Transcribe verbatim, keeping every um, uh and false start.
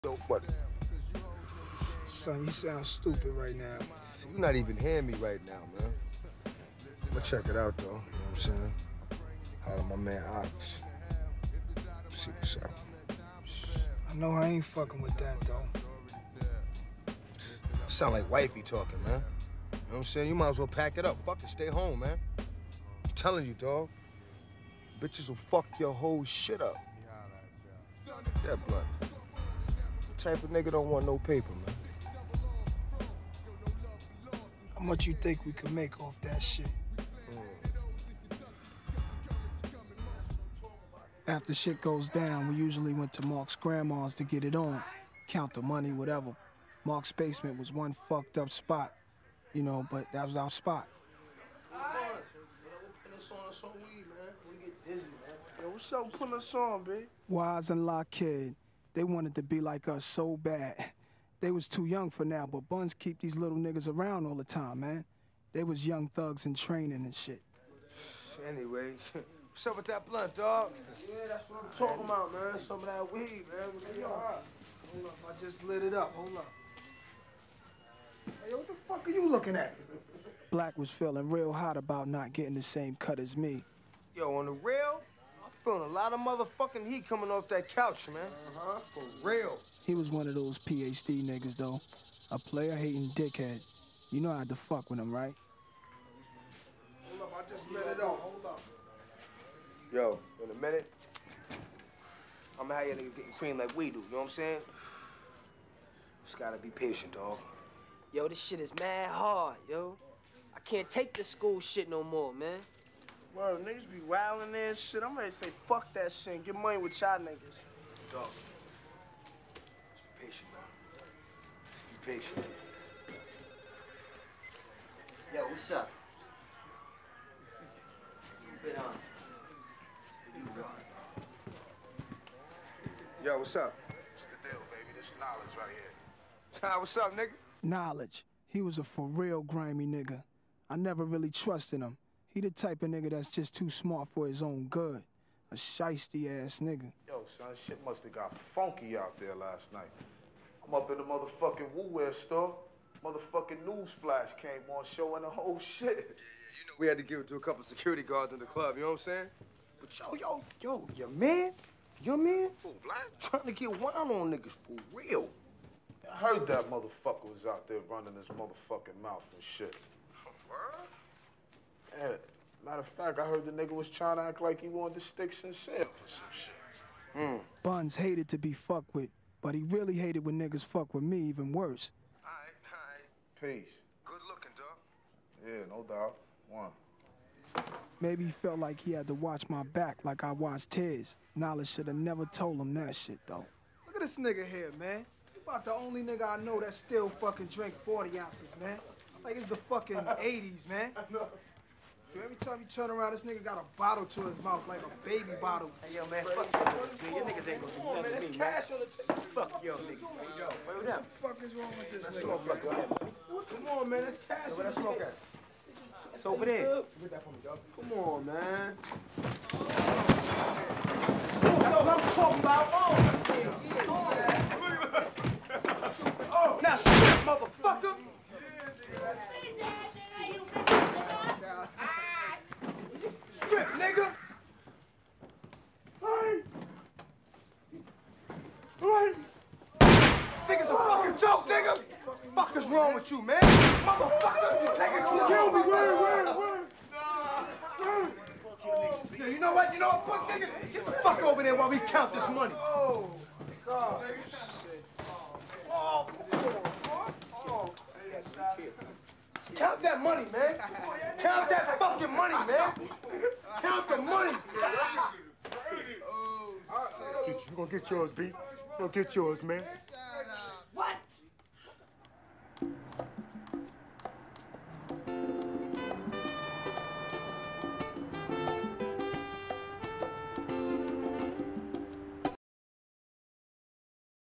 Yo, buddy. Son, you sound stupid right now. You're not even hearing me right now, man. I'm gonna check it out, though. You know what I'm saying? Holler my man Ox. See what's up. I know I ain't fucking with that, though. Sound like wifey talking, man. You know what I'm saying? You might as well pack it up. Fuck it, stay home, man. I'm telling you, dog. Bitches will fuck your whole shit up. That blunt. What type of nigga don't want no paper, man? How much you think we could make off that shit? Mm. After shit goes down, we usually went to Mark's grandma's to get it on. Count the money, whatever. Mark's basement was one fucked up spot, you know, but that was our spot. Yo, what's up? Putting us on, babe. Wise and La Kid, they wanted to be like us so bad. They was too young for now, but Buns keep these little niggas around all the time, man. They was young thugs in training and shit. Anyway, what's up with that blunt, dog? Yeah, that's what I'm talking about, man. Some of that weed, man. Yo, hold up, I just lit it up. Hold up. Hey, what the fuck are you looking at? Black was feeling real hot about not getting the same cut as me. Yo, on the real, I'm feeling a lot of motherfucking heat coming off that couch, man. Uh-huh. For real. He was one of those P H D niggas, though. A player-hating dickhead. You know I had to fuck with him, right? Hold up, I just lit it up. Hold up. Yo, in a minute, I'm gonna have you niggas getting cream like we do, you know what I'm saying? Just gotta be patient, dog. Yo, this shit is mad hard, yo. I can't take this school shit no more, man. Bro, niggas be wildin' there and shit. I'm ready to say fuck that shit and get money with y'all niggas. Dog, just be patient, man. Just be patient. Yo, what's up? You been on? You been on? Yo, what's up? What's the deal, baby? This knowledge right here. Hi, what's up, nigga? Knowledge. He was a for real grimy nigga. I never really trusted him. He the type of nigga that's just too smart for his own good. A shiesty ass nigga. Yo, son, shit must have got funky out there last night. I'm up in the motherfucking Woolwear store. Motherfucking news flash came on showing the whole shit. Yeah, yeah, you know we had to give it to a couple security guards in the club, you know what I'm saying? But yo, yo, yo, your man, your man, Who, Black? trying to get wild on niggas for real. I heard that motherfucker was out there running his motherfucking mouth and shit. Word? Yeah, matter of fact, I heard the nigga was trying to act like he wanted the sticks and sale or some shit. Mm. Buns hated to be fucked with, but he really hated when niggas fuck with me even worse. All right, all right. Peace. Good looking, dog. Yeah, no doubt. One. Maybe he felt like he had to watch my back like I watched his. Knowledge should have never told him that shit, though. Look at this nigga here, man. You about the only nigga I know that still fucking drink forty ounces, man. Like it's the fucking eighties, man. Yo, every time you turn around, this nigga got a bottle to his mouth like a baby bottle. Hey, yo, man, fuck you niggas, man. Your niggas ain't gonna do Come on, man, nothing that's to me, cash man. on the table. Fuck yo, niggas. Yo, wait What up. the fuck is wrong with this Let's nigga? smoke, man? go ahead. Come on, man, that's cash Yo, on where that the smoke table. at? It's over there. Get that for me, dog. Come on, man. That's what I'm talking about. Oh, Now shit, motherfucker! Strip, nigga! hey. Hey. Think it's a fucking joke, nigga? Fuck is wrong with you, man? Motherfucker, you take it too Kill me, long. word, word, word. Yeah, you know what? You know what? Fuck, nigga. Get the fuck over there while we count this money. Oh, God. Oh, Count that money, man. Count that fucking money, man. Count the money. oh, Get you. You gonna get yours, B. You gonna get yours, man.